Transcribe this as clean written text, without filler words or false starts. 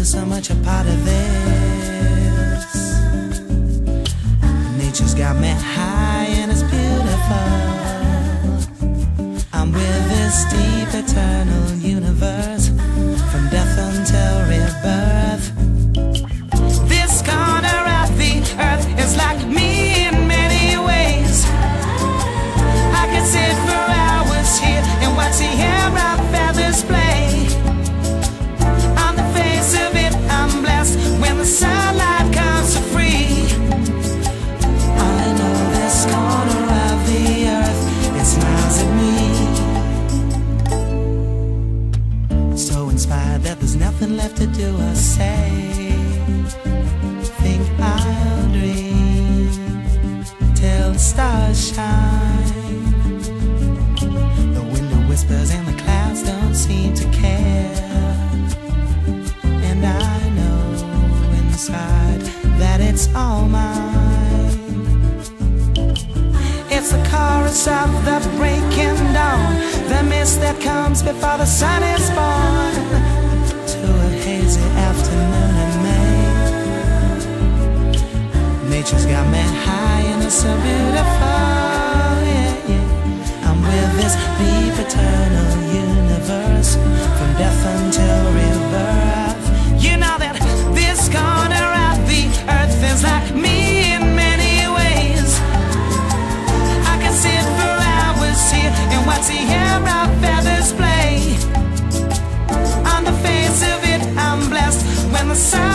so much a part of this. Nature's got me high and it's beautiful. I'm with this deep eternal universe, from death until rebirth. This corner of the earth is like me in many ways. I could sit for hours here and watch the air of feathers play. On the face of it I'm blessed when the sunlight comes so free. I know this corner of the earth, it smiles at me. So inspired that there's nothing left to do or say. Think I'll dream till the stars shine. The wind whispers and the clouds don't seem to care. And I know inside that it's all mine. It's the chorus of the breaking dawn, the mist that comes before the sun is born, to a hazy afternoon in May. Nature's got me high and it's so beautiful, yeah, yeah. I'm with this deep eternal universe, from death until rebirth. You know that this corner of the earth is like me in many ways. I can sit for hours here and watch the air of feathers play. On the face of it I'm blessed when the sun